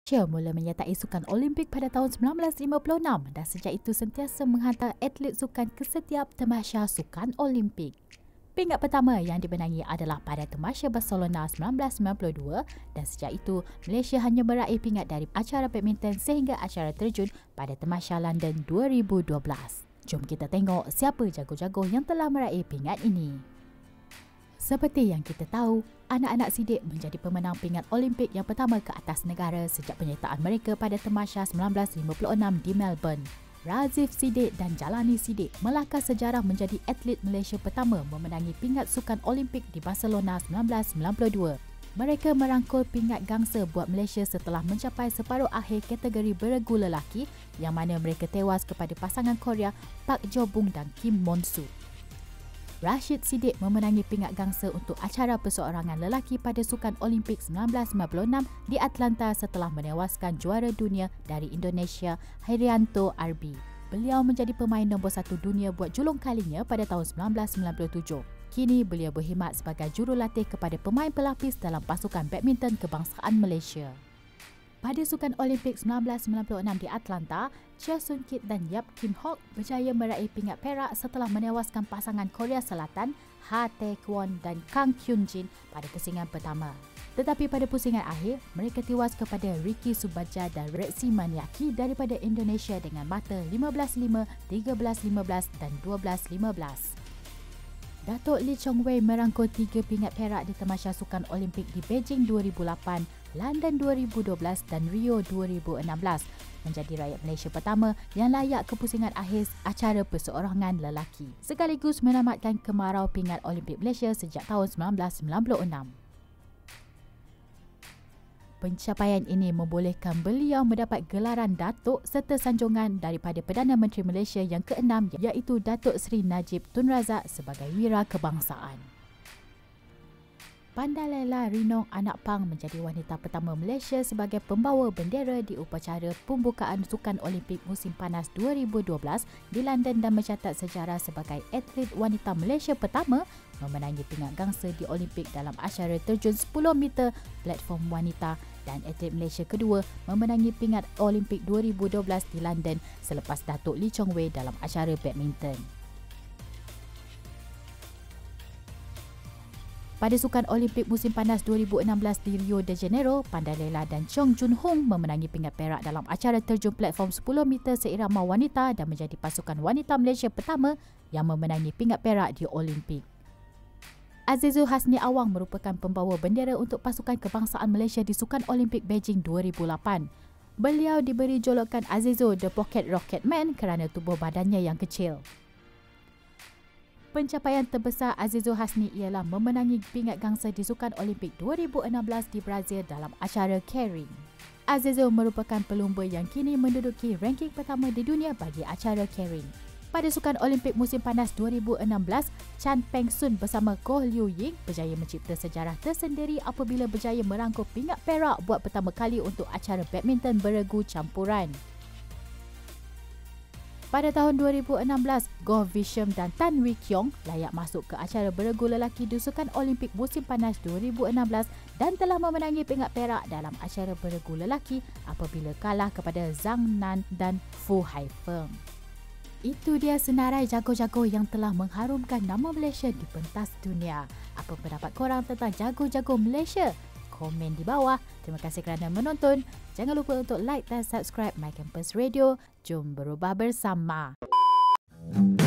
Malaysia mula menyertai sukan Olimpik pada tahun 1956 dan sejak itu sentiasa menghantar atlet sukan ke setiap tamasya sukan Olimpik. Pingat pertama yang dimenangi adalah pada tamasya Barcelona 1992 dan sejak itu Malaysia hanya meraih pingat dari acara badminton sehingga acara terjun pada tamasya London 2012. Jom kita tengok siapa jaguh-jaguh yang telah meraih pingat ini. Seperti yang kita tahu, anak-anak Sidek menjadi pemenang pingat Olimpik yang pertama ke atas negara sejak penyertaan mereka pada tamasya 1956 di Melbourne. Razif Sidek dan Jalani Sidek melakar sejarah menjadi atlet Malaysia pertama memenangi pingat sukan Olimpik di Barcelona 1992. Mereka merangkul pingat gangsa buat Malaysia setelah mencapai separuh akhir kategori beregu lelaki yang mana mereka tewas kepada pasangan Korea Park Jo-bung dan Kim Mon-soo. Rashid Sidek memenangi pingat gangsa untuk acara perseorangan lelaki pada Sukan Olimpik 1996 di Atlanta setelah menewaskan juara dunia dari Indonesia Hairianto Arbi. Beliau menjadi pemain nombor 1 dunia buat julung kalinya pada tahun 1997. Kini beliau berkhidmat sebagai jurulatih kepada pemain pelapis dalam pasukan badminton kebangsaan Malaysia. Pada Sukan Olimpik 1996 di Atlanta, Chia Sun Kit dan Yap Kim Hock berjaya meraih pingat perak setelah menewaskan pasangan Korea Selatan Ha Tae-kwon dan Kang Kyun-jin pada pusingan pertama. Tetapi pada pusingan akhir, mereka tewas kepada Ricky Subadja dan Rexy Maniaki daripada Indonesia dengan mata 15-5, 13-15 dan 12-15. Datuk Lee Chong Wei merangkul 3 pingat perak di tamasya sukan Olimpik di Beijing 2008, London 2012 dan Rio 2016, menjadi rakyat Malaysia pertama yang layak ke pusingan akhir acara perseorangan lelaki, sekaligus menamatkan kemarau pingat Olimpik Malaysia sejak tahun 1996. Pencapaian ini membolehkan beliau mendapat gelaran Datuk serta sanjungan daripada Perdana Menteri Malaysia yang ke-6 iaitu Datuk Seri Najib Tun Razak sebagai wira kebangsaan. Pandalela Rinong Anak Pang menjadi wanita pertama Malaysia sebagai pembawa bendera di upacara pembukaan Sukan Olimpik Musim Panas 2012 di London dan mencatat sejarah sebagai atlet wanita Malaysia pertama memenangi pingat gangsa di Olimpik dalam acara terjun 10 meter platform wanita dan atlet Malaysia kedua memenangi pingat Olimpik 2012 di London selepas Datuk Lee Chong Wei dalam acara badminton. Pada Sukan Olimpik Musim Panas 2016 di Rio de Janeiro, Pandalela dan Chong Jun Hong memenangi pingat perak dalam acara terjun platform 10 meter seirama wanita dan menjadi pasukan wanita Malaysia pertama yang memenangi pingat perak di Olimpik. Azizul Hasni Awang merupakan pembawa bendera untuk pasukan kebangsaan Malaysia di Sukan Olimpik Beijing 2008. Beliau diberi julukan Azizul The Pocket Rocket Man kerana tubuh badannya yang kecil. Pencapaian terbesar Azizul Hasni ialah memenangi pingat gangsa di Sukan Olimpik 2016 di Brazil dalam acara carrying. Azizul merupakan pelumba yang kini menduduki ranking pertama di dunia bagi acara carrying. Pada Sukan Olimpik Musim Panas 2016, Chan Peng Sun bersama Goh Liu Ying berjaya mencipta sejarah tersendiri apabila berjaya merangkul pingat perak buat pertama kali untuk acara badminton beregu campuran. Pada tahun 2016, Goh Vishem dan Tan Wee Kiong layak masuk ke acara beregu lelaki di Sukan Olimpik Musim Panas 2016 dan telah memenangi pingat perak dalam acara beregu lelaki apabila kalah kepada Zhang Nan dan Fu Haifeng. Itu dia senarai jaguh-jaguh yang telah mengharumkan nama Malaysia di pentas dunia. Apa pendapat korang tentang jaguh-jaguh Malaysia? Komen di bawah. Terima kasih kerana menonton. Jangan lupa untuk like dan subscribe My Campus Radio. Jom berubah bersama.